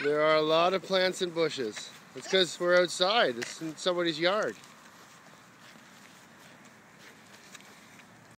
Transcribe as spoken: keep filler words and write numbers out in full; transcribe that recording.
There are a lot of plants and bushes. It's because we're outside. It's in somebody's yard.